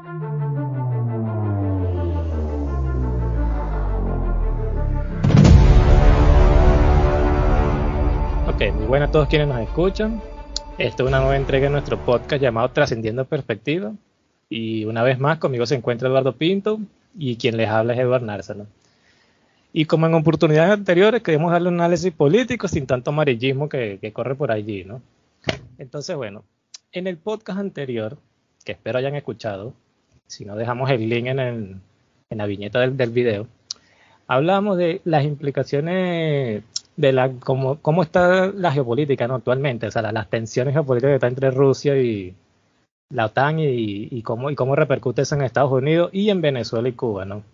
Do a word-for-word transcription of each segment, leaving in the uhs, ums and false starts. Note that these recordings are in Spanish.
Ok, muy buenas a todos quienes nos escuchan. Esta es una nueva entrega de nuestro podcast llamado Trascendiendo Perspectiva. Y una vez más conmigo se encuentra Eduardo Pinto y quien les habla es Eduardo Nárzano. Y como en oportunidades anteriores queremos darle un análisis político sin tanto amarillismo que, que corre por allí, ¿no? Entonces, bueno, en el podcast anterior, que espero hayan escuchado, si no dejamos el link en, el, en la viñeta del, del video, hablamos de las implicaciones de la cómo, cómo está la geopolítica, ¿no? Actualmente, o sea, las, las tensiones geopolíticas que está entre Rusia y la OTAN y, y, cómo, y cómo repercute eso en Estados Unidos y en Venezuela y Cuba, ¿no?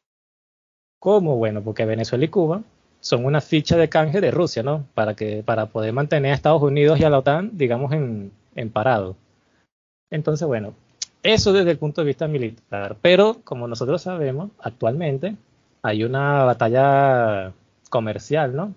¿Cómo? Bueno, porque Venezuela y Cuba son una ficha de canje de Rusia, ¿no? Para que para poder mantener a Estados Unidos y a la OTAN, digamos, en, en parado. Entonces, bueno, eso desde el punto de vista militar. Pero, como nosotros sabemos, actualmente hay una batalla comercial, ¿no?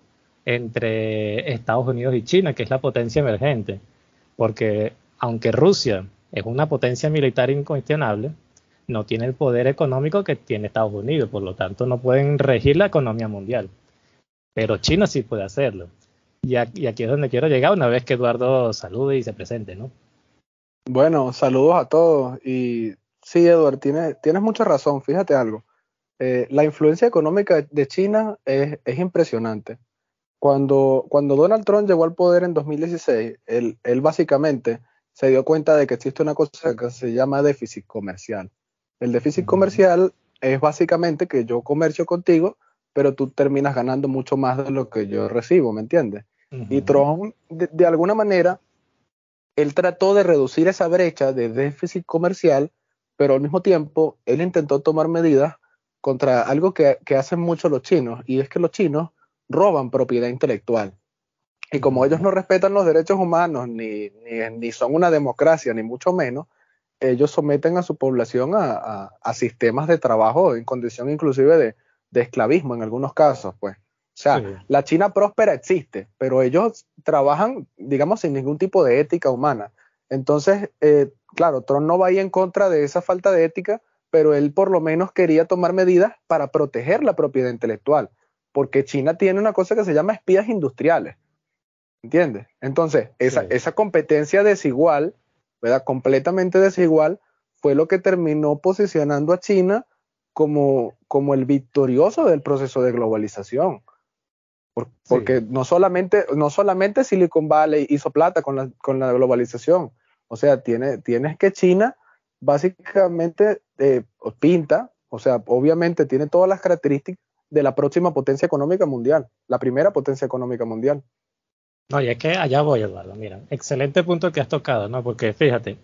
Entre Estados Unidos y China, que es la potencia emergente. Porque, aunque Rusia es una potencia militar incuestionable, no tiene el poder económico que tiene Estados Unidos, por lo tanto no pueden regir la economía mundial. Pero China sí puede hacerlo. Y aquí, y aquí es donde quiero llegar una vez que Eduardo salude y se presente, ¿no? Bueno, saludos a todos. Y sí, Eduardo, tienes, tienes mucha razón. Fíjate algo. Eh, la influencia económica de China es, es impresionante. Cuando, cuando Donald Trump llegó al poder en dos mil dieciséis, él, él básicamente se dio cuenta de que existe una cosa que se llama déficit comercial. El déficit Uh-huh. comercial es básicamente que yo comercio contigo, pero tú terminas ganando mucho más de lo que yo recibo, ¿me entiendes? Uh-huh. Y Trump, de, de alguna manera, él trató de reducir esa brecha de déficit comercial, pero al mismo tiempo él intentó tomar medidas contra algo que, que hacen mucho los chinos, y es que los chinos roban propiedad intelectual. Y como Uh-huh. ellos no respetan los derechos humanos, ni, ni, ni son una democracia, ni mucho menos, ellos someten a su población a, a, a sistemas de trabajo en condición inclusive de, de esclavismo en algunos casos, pues. O sea, Sí. la China próspera existe, pero ellos trabajan, digamos, sin ningún tipo de ética humana. Entonces, eh, claro, Trump no va ahí en contra de esa falta de ética, pero él por lo menos quería tomar medidas para proteger la propiedad intelectual, porque China tiene una cosa que se llama espías industriales, ¿entiendes? Entonces, esa, Sí. esa competencia desigual, ¿verdad? Completamente desigual, fue lo que terminó posicionando a China como, como el victorioso del proceso de globalización. Por, porque Sí. no solamente, no solamente Silicon Valley hizo plata con la, con la globalización, o sea, tiene, tienes que China básicamente eh, pinta, o sea, obviamente tiene todas las características de la próxima potencia económica mundial, la primera potencia económica mundial. No, y es que allá voy, Eduardo. Mira, excelente punto que has tocado, ¿no? Porque fíjate,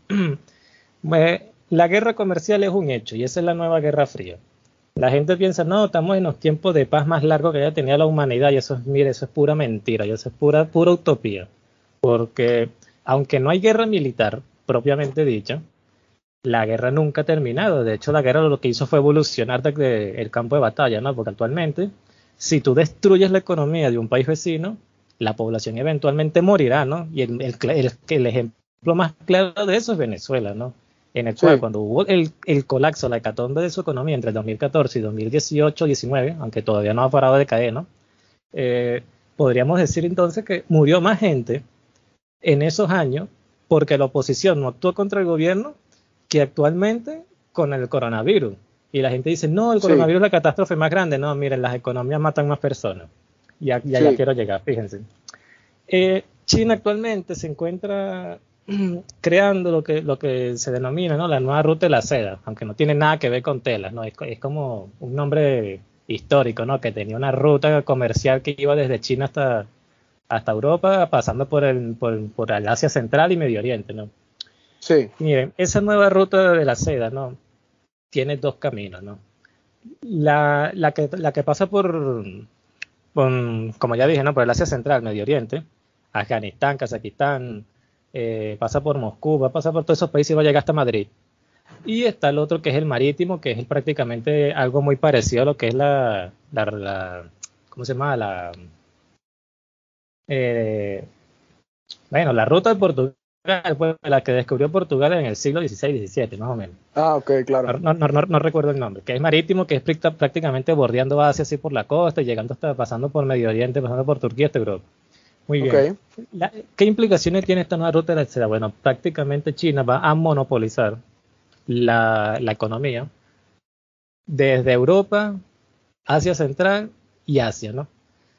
la guerra comercial es un hecho y esa es la nueva Guerra Fría. La gente piensa, no, estamos en los tiempos de paz más largos que haya tenido la humanidad y eso es, mire, eso es pura mentira y eso es pura, pura utopía. Porque aunque no hay guerra militar propiamente dicha, la guerra nunca ha terminado. De hecho, la guerra lo que hizo fue evolucionar desde el campo de batalla, ¿no? Porque actualmente, si tú destruyes la economía de un país vecino, la población eventualmente morirá, ¿no? Y el, el, el, el ejemplo más claro de eso es Venezuela, ¿no? En el cual Sí. cuando hubo el, el colapso, la hecatombe de su economía entre el dos mil catorce y dos mil dieciocho diecinueve, aunque todavía no ha parado de caer, ¿no? Eh, podríamos decir entonces que murió más gente en esos años porque la oposición no actuó contra el gobierno que actualmente con el coronavirus. Y la gente dice, no, el Sí, coronavirus es la catástrofe más grande. No, miren, las economías matan más personas. Y allá ya sí, quiero llegar, fíjense. Eh, China actualmente se encuentra creando lo que, lo que se denomina, ¿no?, la nueva ruta de la seda, aunque no tiene nada que ver con telas, ¿no? Es, es como un nombre histórico, ¿no?, que tenía una ruta comercial que iba desde China hasta, hasta Europa, pasando por el, por, por el Asia Central y Medio Oriente, ¿no? sí, Miren, esa nueva ruta de la seda, ¿no?, tiene dos caminos, ¿no? La, la, que, la que pasa por, por, como ya dije, ¿no?, por el Asia Central, Medio Oriente, Afganistán, Kazajistán, eh, pasa por Moscú, va a pasar por todos esos países y va a llegar hasta Madrid. Y está el otro que es el marítimo, que es prácticamente algo muy parecido a lo que es la, la, la ¿cómo se llama? La, eh, bueno, la ruta de Portugal, fue la que descubrió Portugal en el siglo dieciséis diecisiete, más o menos. Ah, ok, claro. No, no, no, no recuerdo el nombre, que es marítimo, que es prácticamente bordeando Asia así por la costa, y llegando hasta, pasando por Medio Oriente, pasando por Turquía hasta Europa. Muy bien. Okay. La, ¿Qué implicaciones tiene esta nueva ruta de la seda? Bueno, prácticamente China va a monopolizar la, la economía desde Europa, Asia Central y Asia, ¿no?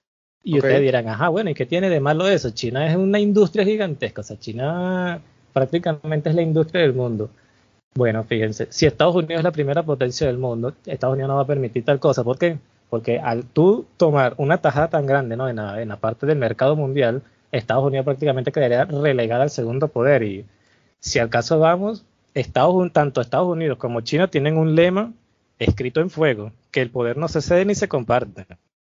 Y Okay. ustedes dirán, ajá, bueno, ¿y qué tiene de malo eso? China es una industria gigantesca, o sea, China prácticamente es la industria del mundo. Bueno, fíjense, si Estados Unidos es la primera potencia del mundo, Estados Unidos no va a permitir tal cosa. ¿Por qué? Porque al tú tomar una tajada tan grande, ¿no?, en la, en la parte del mercado mundial, Estados Unidos prácticamente quedaría relegada al segundo poder. Y si al caso vamos, Estados, tanto Estados Unidos como China tienen un lema escrito en fuego, que el poder no se cede ni se comparte.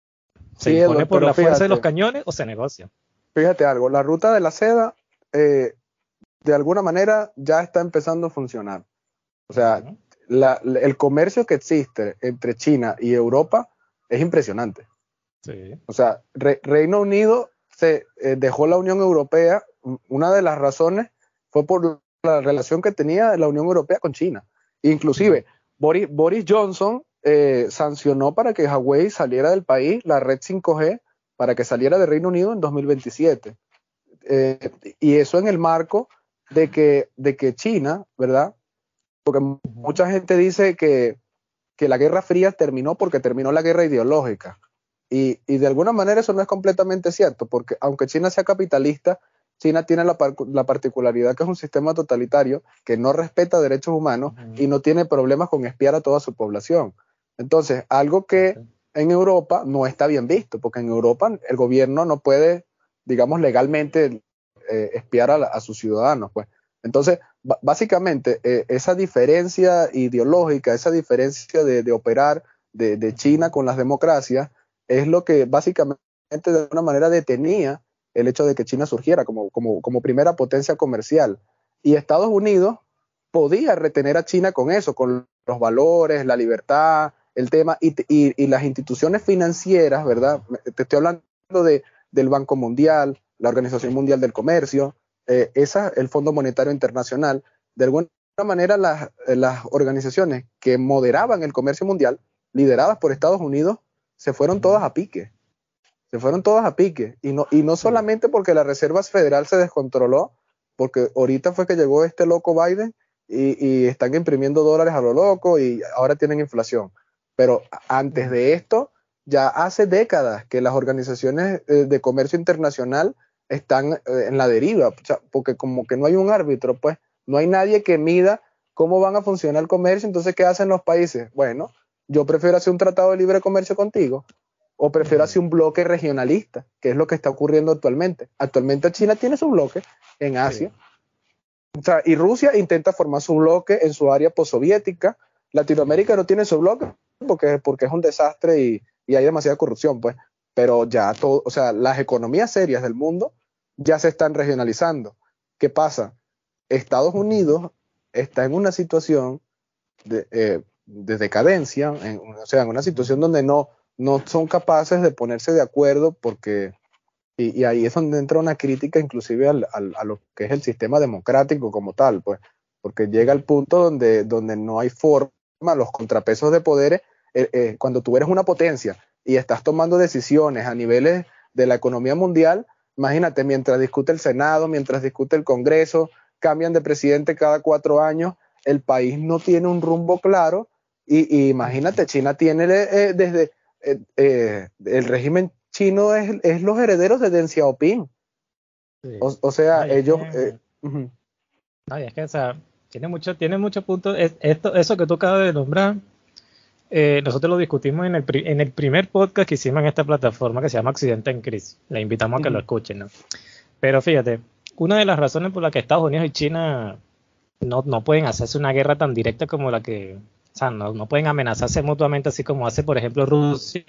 Se Sí, impone Edward, por pero la fuerza fíjate, de los cañones o se negocia. fíjate algo, la ruta de la seda eh, de alguna manera ya está empezando a funcionar. O sea, Uh-huh. la, el comercio que existe entre China y Europa es impresionante. Sí. O sea, Re, Reino Unido se eh, dejó la Unión Europea. Una de las razones fue por la relación que tenía la Unión Europea con China. Inclusive, uh-huh. Boris, Boris Johnson eh, sancionó para que Huawei saliera del país, la red cinco G, para que saliera de Reino Unido en dos mil veintisiete. Eh, y eso en el marco de que, de que China, ¿verdad? Porque uh-huh. mucha gente dice que, que la Guerra Fría terminó porque terminó la guerra ideológica. Y, y de alguna manera eso no es completamente cierto, porque aunque China sea capitalista, China tiene la, par la particularidad que es un sistema totalitario que no respeta derechos humanos uh-huh. y no tiene problemas con espiar a toda su población. Entonces, algo que okay. en Europa no está bien visto, porque en Europa el gobierno no puede, digamos, legalmente eh, espiar a, la, a sus ciudadanos, pues. Entonces, básicamente, eh, esa diferencia ideológica, esa diferencia de, de operar de, de China con las democracias, es lo que básicamente de alguna manera detenía el hecho de que China surgiera como, como, como primera potencia comercial. Y Estados Unidos podía retener a China con eso, con los valores, la libertad, el tema, y, y, y las instituciones financieras, ¿verdad? Te estoy hablando de, del Banco Mundial, la Organización Mundial del Comercio, eh, esa, el Fondo Monetario Internacional. De alguna manera las, las organizaciones que moderaban el comercio mundial, lideradas por Estados Unidos, se fueron todas a pique. Se fueron todas a pique. Y no, y no solamente porque la Reserva Federal se descontroló, porque ahorita fue que llegó este loco Biden y, y están imprimiendo dólares a lo loco y ahora tienen inflación. Pero antes de esto, ya hace décadas que las organizaciones de comercio internacional están en la deriva, porque como que no hay un árbitro, pues no hay nadie que mida cómo van a funcionar el comercio. Entonces, ¿qué hacen los países? Bueno, yo prefiero hacer un tratado de libre comercio contigo, o prefiero hacer un bloque regionalista, que es lo que está ocurriendo actualmente. Actualmente China tiene su bloque en Asia, sí. O sea, y Rusia intenta formar su bloque en su área postsoviética. Latinoamérica no tiene su bloque porque, porque es un desastre y, y hay demasiada corrupción, pues. Pero ya todo, o sea, las economías serias del mundo ya se están regionalizando. ¿Qué pasa? Estados Unidos está en una situación de, eh, de decadencia, en, o sea, en una situación donde no, no son capaces de ponerse de acuerdo porque, y, y ahí es donde entra una crítica inclusive al, al, a lo que es el sistema democrático como tal, pues, porque llega al punto donde, donde no hay forma, los contrapesos de poderes, eh, eh, cuando tú eres una potencia y estás tomando decisiones a niveles de la economía mundial, imagínate, mientras discute el Senado, mientras discute el Congreso, cambian de presidente cada cuatro años, el país no tiene un rumbo claro, y, y imagínate, China tiene eh, desde eh, eh, el régimen chino es, es los herederos de Deng Xiaoping. Sí. O, o sea, Ay, ellos... Es que, eh, uh-huh. Ay, es que, o sea, tiene mucho, tiene muchos puntos. Es, esto, eso que tú acabas de nombrar, eh, nosotros lo discutimos en el, en el primer podcast que hicimos en esta plataforma que se llama Occidente en Crisis. Le invitamos a que uh-huh. lo escuchen, ¿no? Pero fíjate, una de las razones por las que Estados Unidos y China no, no pueden hacerse una guerra tan directa como la que... O sea, no, no pueden amenazarse mutuamente así como hace, por ejemplo, Rusia,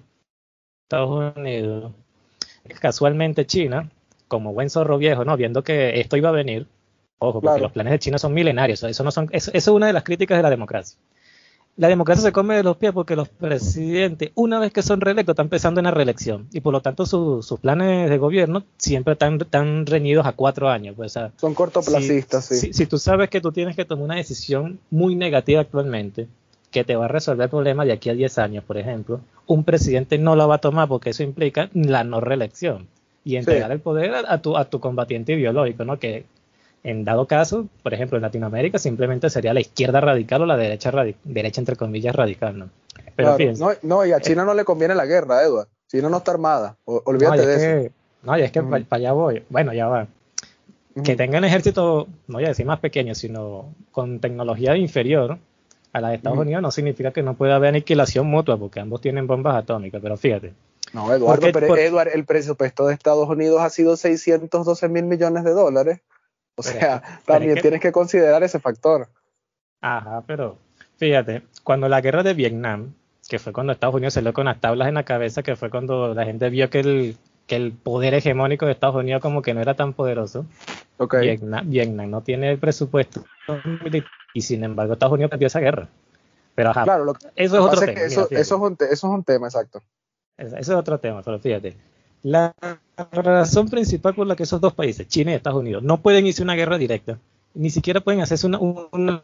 Estados Unidos. Casualmente China, como buen zorro viejo, ¿no? Viendo que esto iba a venir, ojo, porque claro. los planes de China son milenarios, eso, no son, eso, eso es una de las críticas de la democracia. la democracia se come de los pies porque los presidentes, una vez que son reelectos, están pensando en la reelección. Y por lo tanto su, sus planes de gobierno siempre están, están reñidos a cuatro años. Pues, o sea, Son cortoplacistas, si, sí. Si, si tú sabes que tú tienes que tomar una decisión muy negativa actualmente, que te va a resolver el problema de aquí a diez años, por ejemplo, un presidente no la va a tomar porque eso implica la no reelección y entregar sí. el poder a, a, tu, a tu combatiente ideológico, ¿no? Que en dado caso, por ejemplo, en Latinoamérica simplemente sería la izquierda radical o la derecha, radic derecha entre comillas, radical, ¿no? Pero claro, fíjense. No, no, y a China eh, no le conviene la guerra, Edward. China no está armada. O, olvídate no, de que, eso. No, y es que mm. para pa allá voy. Bueno, ya va. Mm. Que tengan ejército, no voy a decir más pequeño, sino con tecnología inferior a la de Estados mm. Unidos, no significa que no pueda haber aniquilación mutua, porque ambos tienen bombas atómicas, pero fíjate. No, Eduardo, porque, pero por, Edward, el presupuesto de Estados Unidos ha sido seiscientos doce mil millones de dólares. O sea, es, también es que, tienes que considerar ese factor. Ajá, pero fíjate, cuando la guerra de Vietnam, que fue cuando Estados Unidos salió con las tablas en la cabeza, que fue cuando la gente vio que el, que el poder hegemónico de Estados Unidos como que no era tan poderoso. Okay. Vietnam, Vietnam no tiene el presupuesto y sin embargo Estados Unidos perdió esa guerra. Pero ajá, claro, lo que eso es otro tema. Es que eso, mira, eso, es un te, eso es un tema, exacto. Eso es otro tema, pero fíjate. La razón principal por la que esos dos países, China y Estados Unidos, no pueden irse una guerra directa, ni siquiera pueden hacerse una... una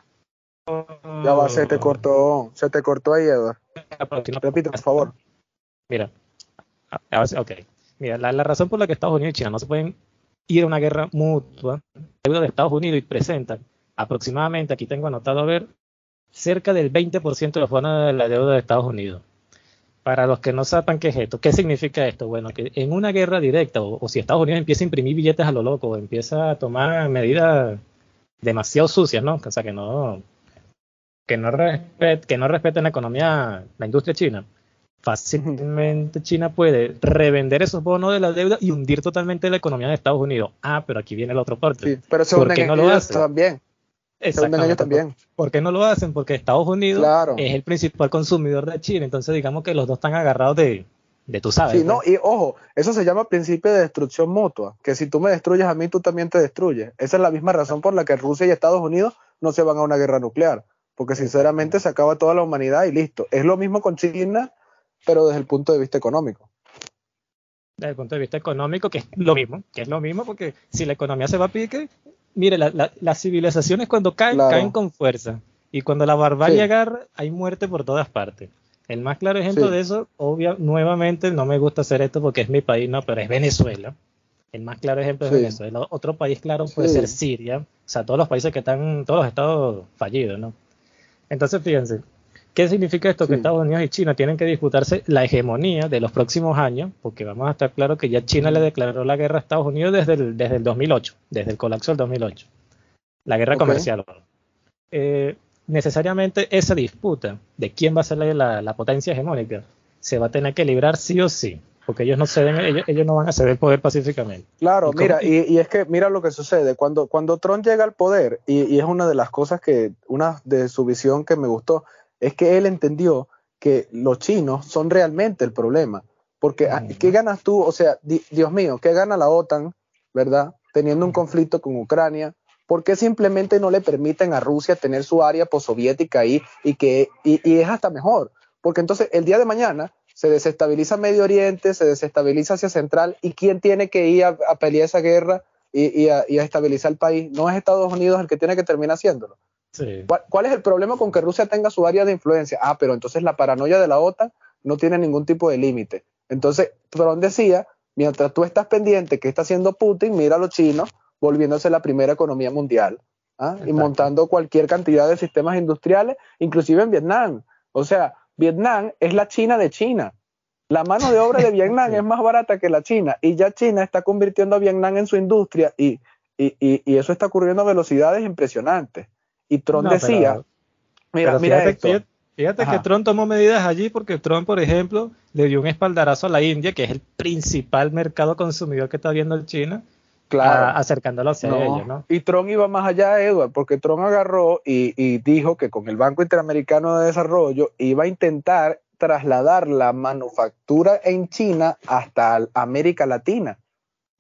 ya va, se te cortó, se te cortó ahí, Eduardo. Repite, por favor. Mira, ok. Mira, la, la razón por la que Estados Unidos y China no se pueden ir a una guerra mutua, deuda de Estados Unidos y presentan aproximadamente, aquí tengo anotado a ver, cerca del veinte por ciento de los bonos de la deuda de Estados Unidos. Para los que no sepan qué es esto, ¿qué significa esto? Bueno, que en una guerra directa, o, o si Estados Unidos empieza a imprimir billetes a lo loco, o empieza a tomar medidas demasiado sucias, ¿no? O sea, que no, que no, respet, que no respeten la economía, la industria china, fácilmente China puede revender esos bonos de la deuda y hundir totalmente la economía de Estados Unidos. Ah, pero aquí viene el otro parte. Sí, pero se ¿Por qué no lo hacen? También. Exactamente. También. ¿Por, ¿Por qué no lo hacen? Porque Estados Unidos claro. es el principal consumidor de China, entonces digamos que los dos están agarrados de, de tú sabes. Sí, no, y ojo, eso se llama principio de destrucción mutua, que si tú me destruyes a mí, tú también te destruyes. Esa es la misma razón por la que Rusia y Estados Unidos no se van a una guerra nuclear, porque sinceramente se acaba toda la humanidad y listo. Es lo mismo con China, pero desde el punto de vista económico. Desde el punto de vista económico, que es lo mismo, que es lo mismo, porque si la economía se va a pique, mire, la, la, las civilizaciones cuando caen, claro. caen con fuerza. Y cuando la barbarie sí. agarra, hay muerte por todas partes. El más claro ejemplo sí. de eso, obvio, nuevamente, no me gusta hacer esto porque es mi país, no, pero es Venezuela. El más claro ejemplo sí. es Venezuela. Otro país claro puede sí. ser Siria. O sea, todos los países que están, todos los estados fallidos, ¿no? Entonces, fíjense, ¿qué significa esto? Sí. Que Estados Unidos y China tienen que disputarse la hegemonía de los próximos años, porque vamos a estar claros que ya China mm. le declaró la guerra a Estados Unidos desde el, desde el dos mil ocho, desde el colapso del dos mil ocho. La guerra okay. comercial. Eh, necesariamente esa disputa de quién va a ser la, la, la potencia hegemónica se va a tener que librar sí o sí, porque ellos no ceden, ellos, ellos no van a ceder el poder pacíficamente. Claro, y mira, y, y es que mira lo que sucede, cuando, cuando Trump llega al poder, y, y es una de las cosas que, una de su visión que me gustó, es que él entendió que los chinos son realmente el problema, porque uh-huh. ¿qué ganas tú? O sea, di, Dios mío, ¿qué gana la OTAN, verdad? Teniendo un conflicto con Ucrania, ¿por qué simplemente no le permiten a Rusia tener su área postsoviética ahí y que y, y es hasta mejor? Porque entonces el día de mañana se desestabiliza Medio Oriente, se desestabiliza Asia Central, ¿y quién tiene que ir a, a pelear esa guerra y, y, a, y a estabilizar el país? ¿No es Estados Unidos el que tiene que terminar haciéndolo? Sí. ¿Cuál, ¿Cuál es el problema con que Rusia tenga su área de influencia? Ah, pero entonces la paranoia de la OTAN no tiene ningún tipo de límite. Entonces, Trump decía, mientras tú estás pendiente que está haciendo Putin, mira a los chinos volviéndose la primera economía mundial, ¿ah? Y montando cualquier cantidad de sistemas industriales, inclusive en Vietnam. O sea, Vietnam es la China de China. La mano de obra de Vietnam sí. es más barata que la China, y ya China está convirtiendo a Vietnam en su industria, y, y, y, y eso está ocurriendo a velocidades impresionantes. Y Trump no, decía, pero, mira, pero mira fíjate, esto. Fíjate, fíjate que Trump tomó medidas allí porque Trump, por ejemplo, le dio un espaldarazo a la India, que es el principal mercado consumidor que está viendo China, claro. a, acercándolo hacia no. ellos, ¿no? Y Trump iba más allá, Edward, porque Trump agarró y, y dijo que con el Banco Interamericano de Desarrollo iba a intentar trasladar la manufactura en China hasta América Latina.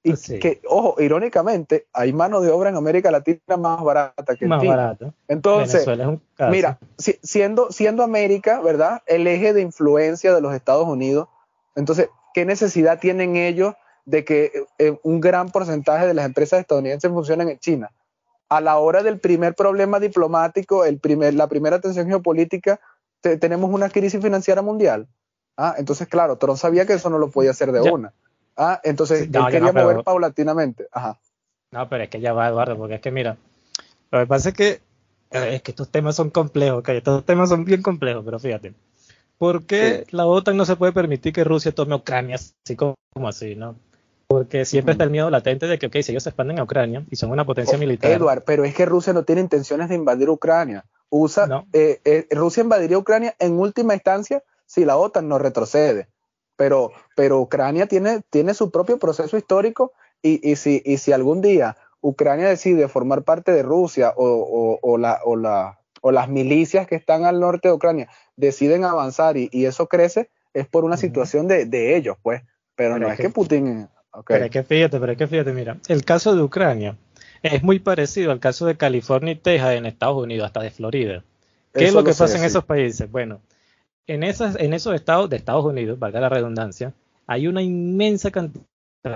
Y Sí, que, ojo, irónicamente, hay mano de obra en América Latina más barata que en más China. barato. Entonces, Venezuela es un caso. mira, si- siendo, siendo América, ¿verdad? El eje de influencia de los Estados Unidos, entonces, ¿qué necesidad tienen ellos de que eh, un gran porcentaje de las empresas estadounidenses funcionen en China? A la hora del primer problema diplomático, el primer, la primera tensión geopolítica, te, tenemos una crisis financiera mundial. Ah, entonces, claro, Trump sabía que eso no lo podía hacer de Ya, una. Ah, sí, entonces él no, ya quería no, mover pero, paulatinamente. Ajá. no, pero es que ya va, Eduardo, porque es que mira, lo que pasa es que, eh, es que estos temas son complejos, ok, estos temas son bien complejos, pero fíjate, ¿por Sí. qué la OTAN no se puede permitir que Rusia tome Ucrania así como, como así, ¿no? Porque siempre está Ujú. el miedo latente de que, ok, si ellos se expanden a Ucrania y son una potencia Oh, militar, Edward, pero es que Rusia no tiene intenciones de invadir Ucrania. Usa, ¿no? eh, eh, Rusia invadiría Ucrania en última instancia si la OTAN no retrocede. Pero, pero Ucrania tiene, tiene su propio proceso histórico y, y, si, y si algún día Ucrania decide formar parte de Rusia o, o, o, la, o, la, o las milicias que están al norte de Ucrania deciden avanzar y, y eso crece, es por una Ujú. situación de, de ellos, pues. Pero Pero no es es que que, Putin... Ok. pero es que fíjate, pero es que fíjate, mira, el caso de Ucrania es muy parecido al caso de California y Texas en Estados Unidos, hasta de Florida. ¿Qué es Eso lo lo que pasa sé, en sí. esos países? Bueno, en, esas, en esos estados de Estados Unidos, valga la redundancia, hay una inmensa cantidad,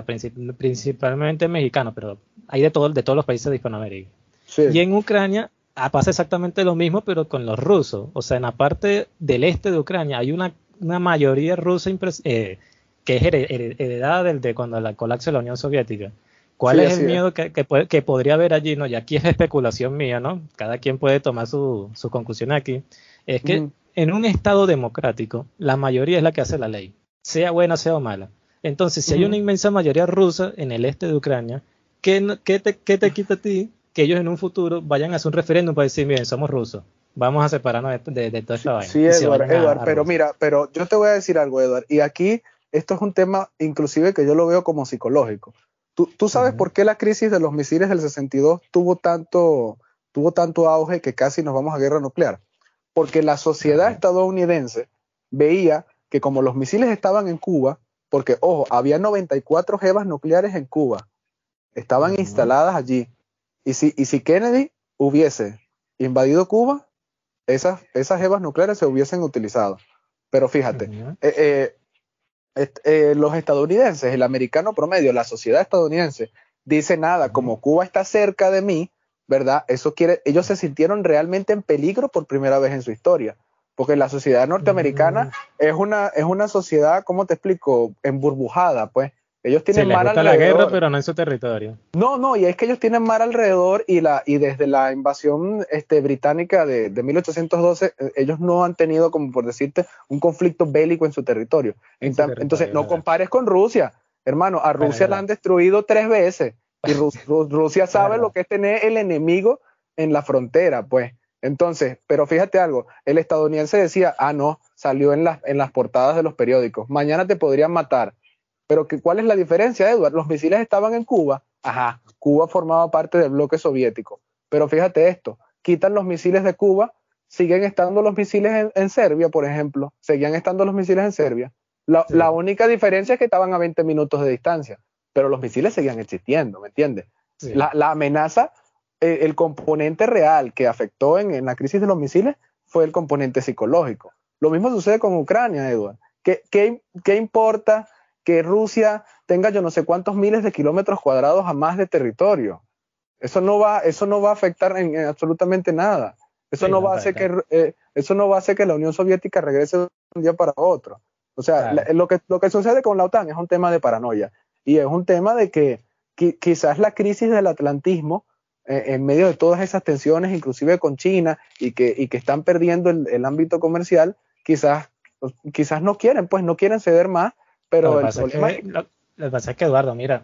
principalmente mexicanos, pero hay de, todo, de todos los países de Hispanoamérica. Y Sí. en Ucrania ah, pasa exactamente lo mismo, pero con los rusos. O sea, en la parte del este de Ucrania hay una, una mayoría rusa eh, que es heredada del, de cuando la colapso de la Unión Soviética. ¿Cuál Sí, es el así es. miedo que, que, puede, que podría haber allí? No, y aquí es especulación mía, ¿no? Cada quien puede tomar su, su conclusión aquí. Es que Ujú, en un Estado democrático, la mayoría es la que hace la ley, sea buena, sea mala. Entonces, si hay una ujú. inmensa mayoría rusa en el este de Ucrania, ¿qué, no- qué te, qué te quita a ti que ellos en un futuro vayan a hacer un referéndum para decir, miren, somos rusos, vamos a separarnos de, de- de toda Sí, esta vaina, sí, y se Edward, vayan a, Edward, a pero Rusia? mira, pero yo te voy a decir algo, Edward, y aquí esto es un tema inclusive que yo lo veo como psicológico. ¿Tú, tú sabes Ujú, por qué la crisis de los misiles del sesenta y dos tuvo tanto, tuvo tanto auge que casi nos vamos a guerra nuclear? Porque la sociedad ajá, estadounidense veía que como los misiles estaban en Cuba, porque ojo, había noventa y cuatro jevas nucleares en Cuba, estaban ujú, instaladas allí, y si, y si Kennedy hubiese invadido Cuba, esas, esas jevas nucleares se hubiesen utilizado. Pero fíjate, ujú, eh, eh, est- eh, los estadounidenses, el americano promedio, la sociedad estadounidense, dice nada, ujú, como Cuba está cerca de mí, ¿verdad? Eso quiere, ellos se sintieron realmente en peligro por primera vez en su historia, porque la sociedad norteamericana ujú. es una, es una sociedad, ¿cómo te explico? Emburbujada, pues. Ellos Sí, tienen les mar gusta la guerra, alrededor. pero no en su territorio. No, no, y es que ellos tienen mar alrededor y, la, y desde la invasión este, británica de, de mil ochocientos doce, eh, ellos no han tenido, como por decirte, un conflicto bélico en su territorio. En su Entonces, territorio, no ¿verdad? compares con Rusia, hermano, a Bueno, es Rusia la verdad, han destruido tres veces y Rus Rus Rusia es sabe lo verdad. que es tener el enemigo en la frontera, pues. Entonces, pero fíjate algo, el estadounidense decía, ah, no, salió en, la, en las portadas de los periódicos, mañana te podrían matar. Pero que, ¿cuál es la diferencia, Edward? Los misiles estaban en Cuba. Ajá, Cuba formaba parte del bloque soviético. Pero fíjate esto, quitan los misiles de Cuba, siguen estando los misiles en, en Serbia, por ejemplo. Seguían estando los misiles en Serbia. La, la, Sí, única diferencia es que estaban a veinte minutos de distancia, pero los misiles seguían existiendo, ¿me entiendes? La, sí. la amenaza, eh, el componente real que afectó en, en, la crisis de los misiles fue el componente psicológico. Lo mismo sucede con Ucrania, Edward. ¿Qué, qué, qué importa que Rusia tenga yo no sé cuántos miles de kilómetros cuadrados a más de territorio? Eso no va, eso no va a afectar en, en absolutamente nada. Eso Sí, no no va a hacer afecta. que eh, eso no va a hacer que la Unión Soviética regrese de un día para otro. O sea, la, Claro. lo, que, lo que sucede con la OTAN es un tema de paranoia y es un tema de que qui, quizás la crisis del atlantismo eh, en medio de todas esas tensiones, inclusive con China y que, y que están perdiendo el, el ámbito comercial, quizás, quizás no quieren, pues no quieren ceder más, Lo que pero el pasa es problema es que, que lo, lo que pasa es que Eduardo, mira,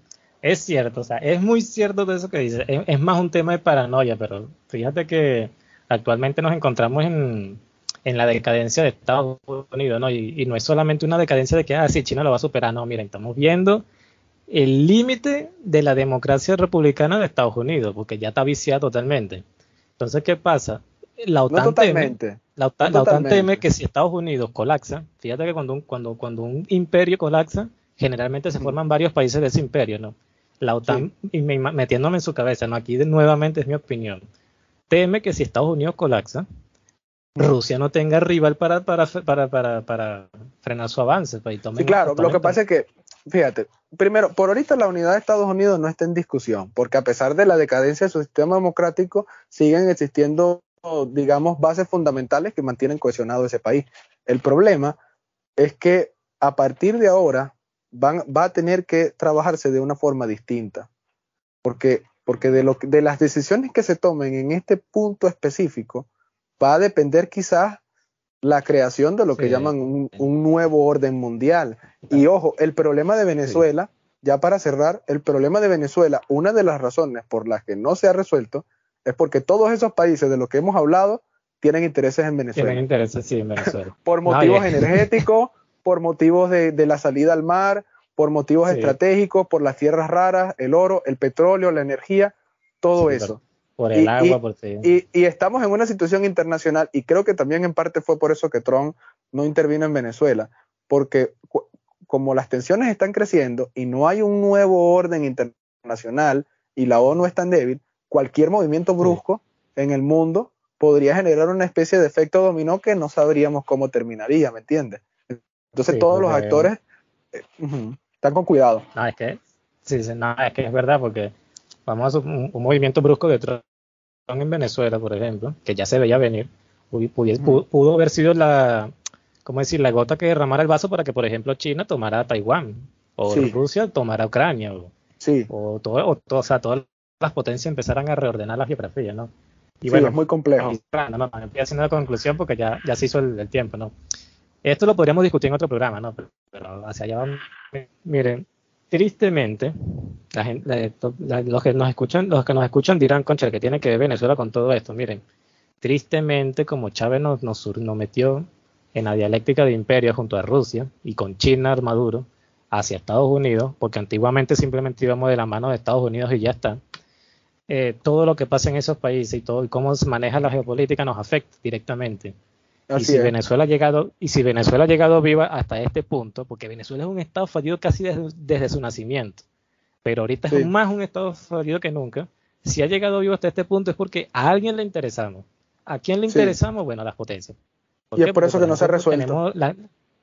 es cierto, o sea, es muy cierto de eso que dices. Es, es más un tema de paranoia, pero fíjate que actualmente nos encontramos en, en la decadencia de Estados Unidos, ¿no? Y, y no es solamente una decadencia de que, ah, sí, China lo va a superar, no, miren, estamos viendo el límite de la democracia republicana de Estados Unidos, porque ya está viciada totalmente. Entonces, ¿qué pasa? La no OTAN teme, totalmente, la no OTAN, la OTAN teme totalmente. que si Estados Unidos colapsa, fíjate que cuando un, cuando, cuando un imperio colapsa, generalmente se forman varios países de ese imperio, ¿no? La OTAN, sí. y me, metiéndome en su cabeza, ¿no? Aquí de, nuevamente es mi opinión, teme que si Estados Unidos colapsa, Rusia no tenga rival para, para, para, para, para frenar su avance. Pues, sí, claro, lo que pasa es que, fíjate, primero, por ahorita la unidad de Estados Unidos no está en discusión, porque a pesar de la decadencia de su sistema democrático, siguen existiendo, digamos, bases fundamentales que mantienen cohesionado ese país. El problema es que a partir de ahora van, va a tener que trabajarse de una forma distinta, porque, porque de, lo, de las decisiones que se tomen en este punto específico, va a depender quizás la creación de lo que sí. llaman un, un nuevo orden mundial. Y ojo, el problema de Venezuela, sí. ya para cerrar, el problema de Venezuela, una de las razones por las que no se ha resuelto, es porque todos esos países de los que hemos hablado tienen intereses en Venezuela. Tienen intereses, sí, en Venezuela. por motivos no, energéticos, por motivos de, de la salida al mar, por motivos sí. estratégicos, por las tierras raras, el oro, el petróleo, la energía, todo sí, eso. Por el y, agua, y, por sí. y, y estamos en una situación internacional, y creo que también en parte fue por eso que Trump no intervino en Venezuela, porque cu- como las tensiones están creciendo y no hay un nuevo orden internacional y la ONU es tan débil, cualquier movimiento brusco sí. en el mundo podría generar una especie de efecto dominó que no sabríamos cómo terminaría, ¿me entiendes? Entonces sí, todos los actores eh, uh-huh, están con cuidado. No, es que, sí, sí, no, es que es verdad, porque vamos a un, un movimiento brusco de Trump en Venezuela, por ejemplo, que ya se veía venir, pudo, pudo, pudo haber sido la, ¿cómo decir?, la gota que derramara el vaso para que, por ejemplo, China tomara Taiwán, o sí. Rusia tomara Ucrania, o, sí. o, todo, o, todo, o sea, todas las potencias empezaran a reordenar la geografía, ¿no? Y sí, bueno, es muy complejo. Y, no, no, estoy haciendo la conclusión porque ya, ya se hizo el, el tiempo, ¿no? Esto lo podríamos discutir en otro programa, ¿no? Pero, pero hacia allá vamos. Miren, tristemente, la gente, la, la, los que nos escuchan, los que nos escuchan dirán, concha, que tiene que ver Venezuela con todo esto. Miren, tristemente, como Chávez nos, nos, nos metió en la dialéctica de imperio junto a Rusia y con China Maduro hacia Estados Unidos, porque antiguamente simplemente íbamos de la mano de Estados Unidos y ya está. Eh, todo lo que pasa en esos países y todo y cómo se maneja la geopolítica nos afecta directamente. Así y si es. Venezuela ha llegado y si Venezuela ha llegado viva hasta este punto, porque Venezuela es un estado fallido casi desde, desde su nacimiento, pero ahorita sí. es más un estado fallido que nunca. Si ha llegado vivo hasta este punto es porque a alguien le interesamos. ¿A quién le interesamos? Sí. Bueno, a las potencias. Y es por eso que no se ha resuelto. La,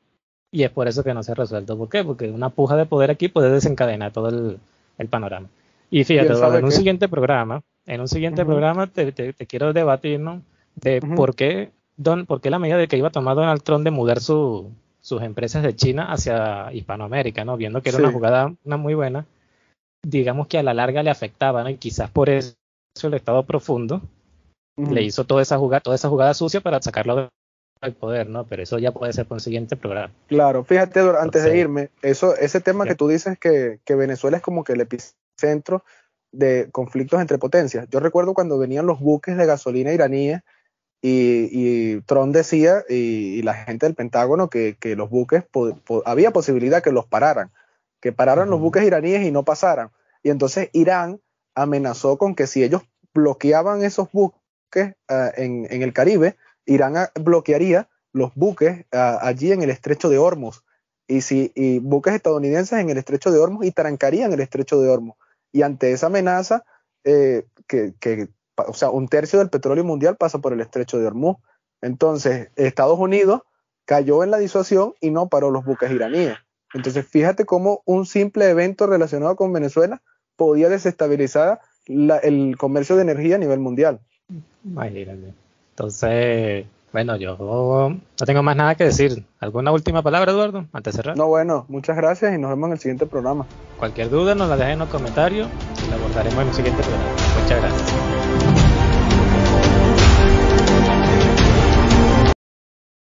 y es por eso que no se ha resuelto. ¿Por qué? Porque una puja de poder aquí puede desencadenar todo el, el panorama. Y fíjate, Eduardo, en un qué? siguiente programa, en un siguiente uh-huh. programa te, te, te quiero debatir, ¿no? De uh-huh. por qué Don, por qué la medida de que iba a tomar Donald Trump de mudar su, sus empresas de China hacia Hispanoamérica, ¿no? Viendo que era sí. una jugada una muy buena, digamos que a la larga le afectaba, ¿no? Y quizás por eso el Estado profundo uh-huh. le hizo toda esa jugada, toda esa jugada sucia para sacarlo del poder, ¿no? Pero eso ya puede ser por un siguiente programa. Claro, fíjate, Eduardo, antes Entonces, de irme, eso, ese tema ¿sí? que tú dices que, que Venezuela es como que el epicentro de conflictos entre potencias. Yo recuerdo cuando venían los buques de gasolina iraníes y, y Trump decía, y, y la gente del Pentágono, que, que los buques, po, po, había posibilidad que los pararan, que pararan uh-huh. los buques iraníes y no pasaran. Y entonces Irán amenazó con que si ellos bloqueaban esos buques uh, en, en el Caribe, Irán a, bloquearía los buques uh, allí en el estrecho de Hormuz, y, si, y buques estadounidenses en el estrecho de Hormuz y trancarían el estrecho de Hormuz. Y ante esa amenaza, eh, que, que, o sea, un tercio del petróleo mundial pasa por el estrecho de Hormuz. Entonces, Estados Unidos cayó en la disuasión y no paró los buques iraníes. Entonces, fíjate cómo un simple evento relacionado con Venezuela podía desestabilizar la, el comercio de energía a nivel mundial. Imagínate. Entonces, bueno, yo no tengo más nada que decir. ¿Alguna última palabra, Eduardo, antes de cerrar? No, bueno, muchas gracias y nos vemos en el siguiente programa. Cualquier duda nos la dejen en los comentarios y la abordaremos en un siguiente programa. Muchas gracias.